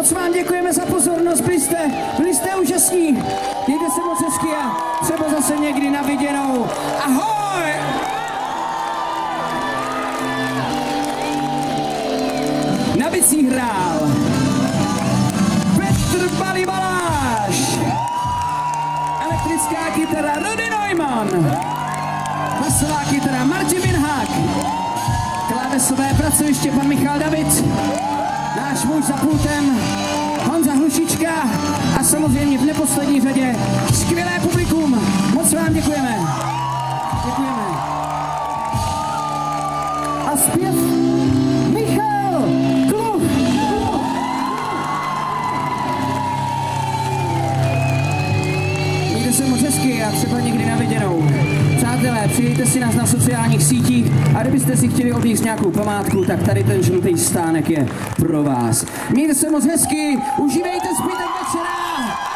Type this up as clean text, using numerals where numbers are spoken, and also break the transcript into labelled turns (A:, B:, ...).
A: Moc vám děkujeme za pozornost, byli jste úžasní. Mějte se moc hezky a třeba zase někdy na viděnou. Ahoj! Na bicích hrál Petr Balibaláš, elektrická kytara Rudy Neumann, basová kytara Martin Binhák, klávesové pracoviště pan Michal David, náš muž za pultem Honza Hlušička a samozřejmě v neposlední řadě skvělé publikum. Moc vám děkujeme. Děkujeme. A zpěv Michal Kluch. Mějte se moc hezky a třeba někdy na viděnou. Přátelé, přijďte si nás na sociálních sítích a kdybyste si chtěli odníst nějakou památku, tak tady ten žlutý stánek je pro vás. Mějte se moc hezky, užívejte zbytek večera.